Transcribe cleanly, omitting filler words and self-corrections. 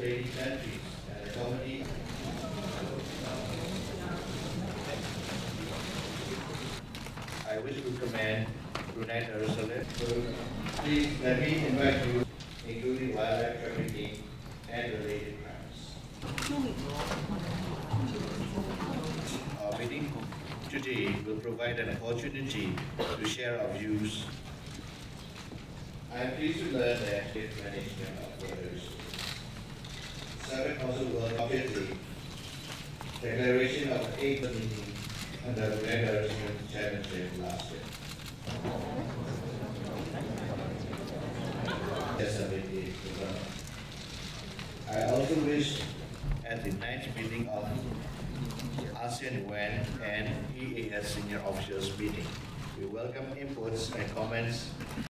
participating countries and the committee. I wish to commend Brunei Darussalam. So please let me invite you, including wildlife trafficking and related crimes. Our meeting today will provide an opportunity to share our views. I am pleased to learn that the management of waters. Summit also will obviously declaration of the 8th meeting under the Brunei Darussalam Chairmanship last year. I also wish at the 9th meeting of ASEAN UN and EAS Senior Officials meeting, we welcome inputs and comments